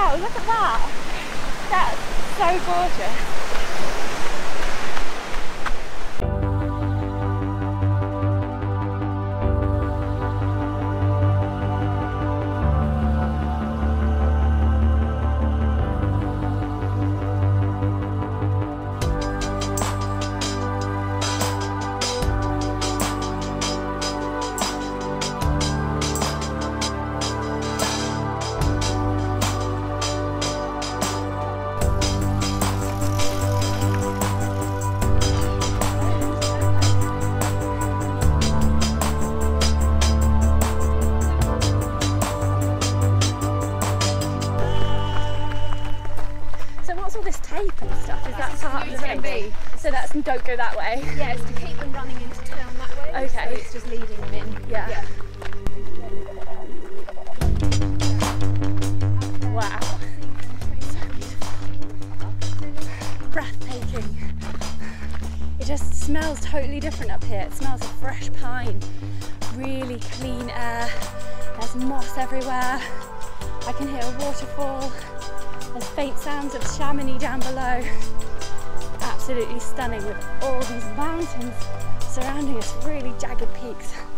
Wow, look at that. That's so gorgeous. So that's don't go that way. Yeah, it's to keep them running into town that way. Okay. So it's just leading them in. Yeah. Wow. So beautiful. Breathtaking. It just smells totally different up here. It smells of fresh pine, really clean air. There's moss everywhere. I can hear a waterfall. There's faint sounds of Chamonix down below. Absolutely stunning with all these mountains surrounding us, really jagged peaks.